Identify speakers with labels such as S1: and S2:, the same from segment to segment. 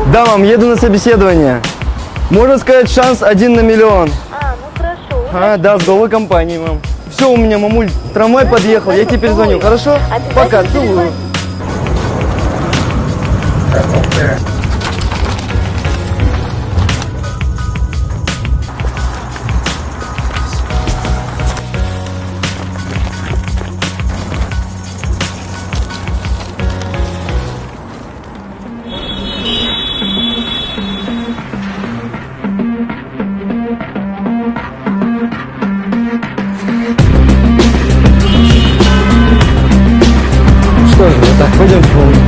S1: Да, мам, еду на собеседование. Можно сказать, шанс 1 на миллион.
S2: Ну хорошо.
S1: Да, с голой компанией, мам. Все у меня, мамуль, трамвай подъехал, я тебе перезвоню, хорошо? Пока, целую. Так, пойдем.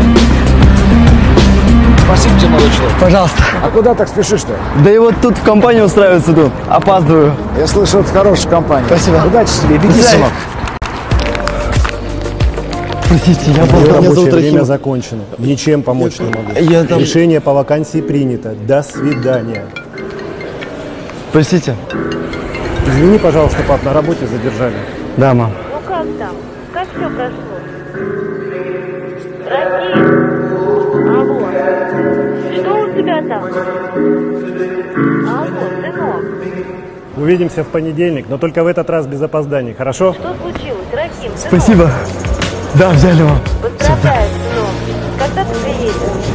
S3: Спасибо тебе, молодой человек.
S1: Пожалуйста.
S3: А куда так спешишь-то?
S1: Да и вот тут в компанию устраиваться тут. Опаздываю.
S3: Я слышал, это хорошая компания.
S1: Спасибо.
S3: Удачи тебе, беги, сынок.
S1: Простите, я опоздал.
S4: Рабочее время закончено. Ничем помочь не могу. Решение по вакансии принято. До свидания.
S1: Простите.
S4: Извини, пожалуйста, пап, на работе задержали.
S1: Да, мам.
S2: Ну как там? Как все прошло? Рахим! Алло! Что у тебя там? Алло, сынок!
S4: Увидимся в понедельник, но только в этот раз без опозданий, хорошо?
S2: Что случилось, Рахим? Сынок?
S1: Спасибо. Да, взяли, мам.
S2: Поздравляю, сынок. Когда ты приедешь?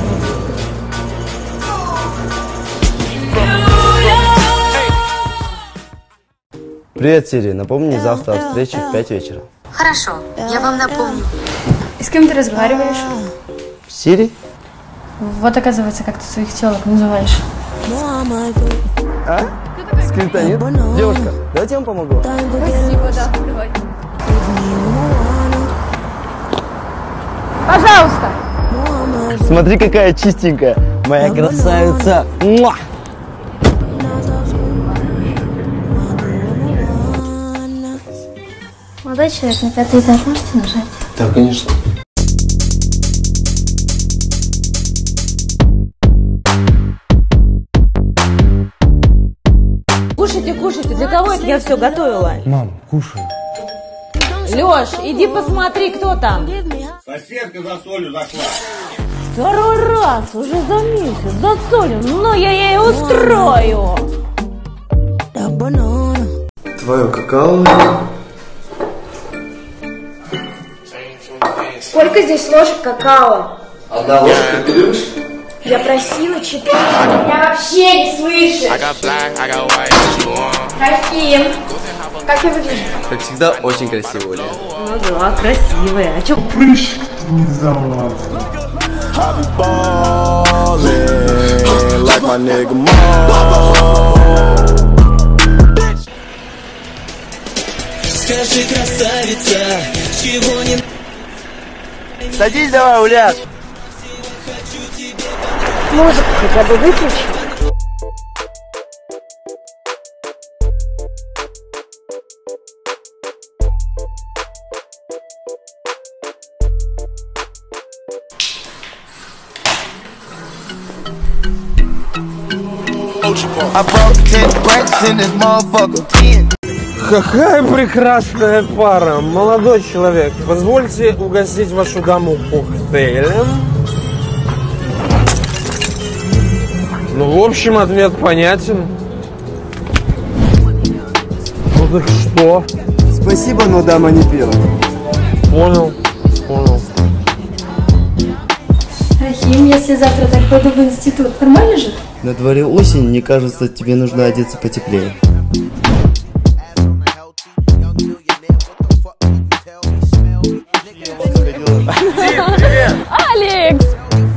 S1: Привет, Сири. Напомни завтра о встрече в 5 вечера.
S5: Хорошо, я вам напомню.
S6: И с кем ты разговариваешь?
S1: Сири?
S6: Вот оказывается, как ты своих телок называешь.
S1: А? Скриптонит? Девушка, давайте я вам помогу.
S6: Спасибо, да, давай. Пожалуйста.
S1: Смотри, какая чистенькая. Моя красавица. Муа!
S6: Молодой человек, на 5-й этаж можете нажать?
S1: Да, конечно.
S2: Кушайте, кушайте. Для кого это я все готовила?
S1: Мам, кушай.
S2: Лёш, иди посмотри, кто там.
S7: Соседка за солью зашла.
S2: Второй раз, уже за месяц, за солью. Ну, я ей устрою.
S1: Твое какао.
S6: Сколько здесь ложек какао?
S1: Одна ложка, ты любишь?
S6: Я просила 4. Я вообще не слышу. Рахим, как я выгляжу?
S1: Как всегда, очень красиво, Оля.
S2: Ну да, красивая. А чё?
S4: Прыщик-то не залазил.
S8: Скажи, красавица, чего не...
S1: Садись давай, Уляш.
S2: Музыку хотя бы выключи.
S9: Какая прекрасная пара! Молодой человек, позвольте угостить вашу даму коктейлем. Ну, в общем, ответ понятен. Ну так что?
S1: Спасибо, но дама не пила.
S9: Понял, понял.
S6: Рахим, если завтра так пойду в институт, нормально же?
S1: На дворе осень, мне кажется, тебе нужно одеться потеплее.
S6: Алекс!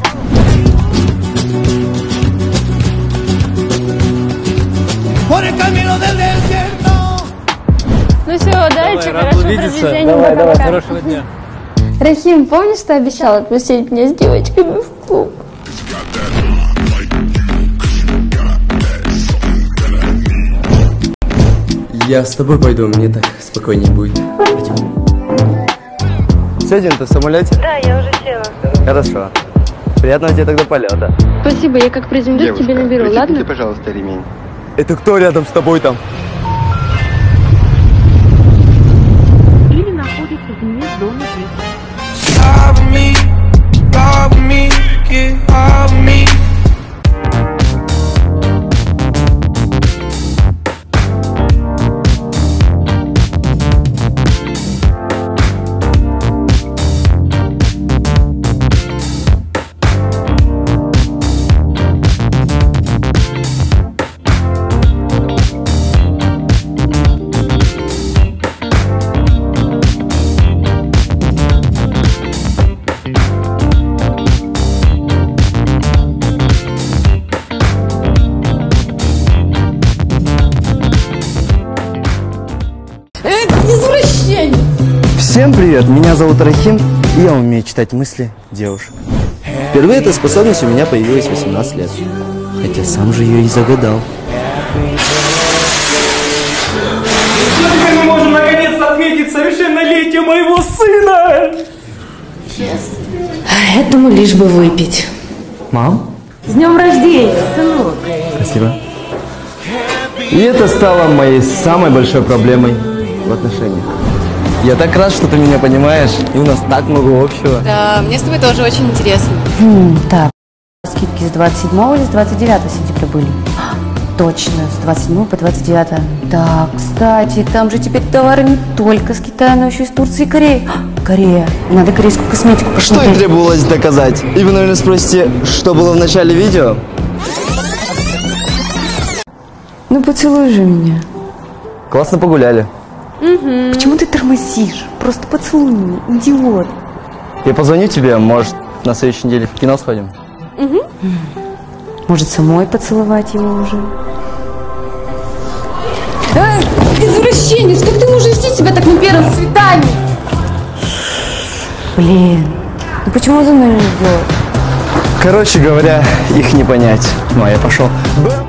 S6: Ну все, удачи, хорошо проведения.
S9: Давай, хорошего дня.
S6: Рахим, помнишь, ты обещал отпустить меня с девочками в клуб?
S1: Я с тобой пойду, мне так спокойнее будет. Сядем ты в самолете?
S2: Да, я уже села.
S1: Хорошо. Приятного тебе тогда полета.
S6: Спасибо, я как приземлюсь, тебе наберу, ладно?
S7: Пожалуйста, ремень.
S1: Это кто рядом с тобой там?
S2: Или находится вне зоны
S1: Всем привет, меня зовут Рахим, и я умею читать мысли девушек. Впервые эта способность у меня появилась в 18 лет, хотя сам же ее и загадал.
S9: Теперь мы можем наконец-то отметить совершеннолетие моего сына!
S2: Я думаю, лишь бы выпить.
S1: Мам?
S2: С днем рождения, сынок.
S1: Спасибо. И это стало моей самой большой проблемой в отношениях. Я так рад, что ты меня понимаешь, и у нас так много общего.
S10: Да, мне с тобой тоже очень интересно.
S2: Так, скидки с 27 или с 29 сентября были? Точно, с 27 по 29. Да, кстати, там же теперь товары не только с Китая, но еще и из Турции и Кореи. Корея. Надо корейскую косметику посмотреть.
S1: Что и требовалось доказать. И вы, наверное, спросите, что было в начале видео?
S2: Ну поцелуй же меня.
S1: Классно погуляли.
S2: Почему ты тормозишь? Просто поцелуй меня, идиот.
S1: Я позвоню тебе, может, на следующей неделе в кино сходим?
S2: Может, самой поцеловать его уже? Эй, извращенец, как ты можешь вести себя так на первом свидании? Блин, ну почему за мной не идет?
S1: Короче говоря, их не понять. Ну, а я пошел.